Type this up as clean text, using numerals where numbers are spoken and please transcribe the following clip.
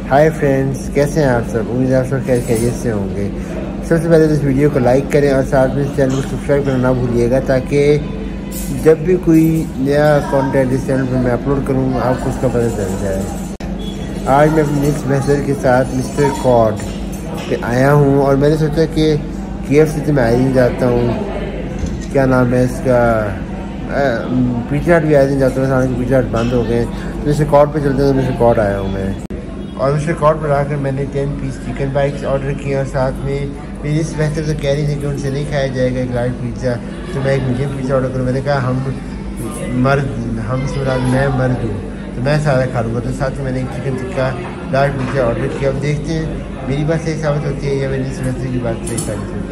Hi friends, कैसे हैं आप सब। उम्मीद है आप सब खैरियत से होंगे। सबसे पहले तो इस वीडियो को लाइक करें और साथ में इस चैनल को सब्सक्राइब करना ना भूलिएगा, ताकि जब भी कोई नया कंटेंट इस चैनल पर मैं अपलोड करूँ आपको उसका पता चल जाए। आज मैं अपनी नेक्स्ट बेहतर के साथ मिस्टर कॉड पे आया हूँ और मैंने सोचा कि KFC से मैं आ ही जाता हूँ। क्या नाम है इसका, पिज़्ज़ा हट भी आया दिन जाता हूँ, हालांकि पिज़्ज़ा हट बंद हो गए। तो मिस्टर कॉड पे चलते हैं। तो मिस्टर कॉड आया हूँ मैं और मिस्टर कॉड पर आकर मैंने 10 पीस चिकन बाइट्स ऑर्डर किए और साथ में मेरी इस बेहतर तो कह रही थी कि उनसे नहीं खाया जाएगा एक लार्ज पिज़्ज़ा, तो मैं एक मीडियम पिज़्ज़ा ऑर्डर करूँ। मैंने कहा हम सुना मैं मर्द हूँ तो मैं सारा खा लूँगा। तो साथ में मैंने एक chicken tikka large pizza order किया। अब देखते हैं मेरी बात सही साबित होती है या मेरी इस बेहतर की बात सही साबित होती है।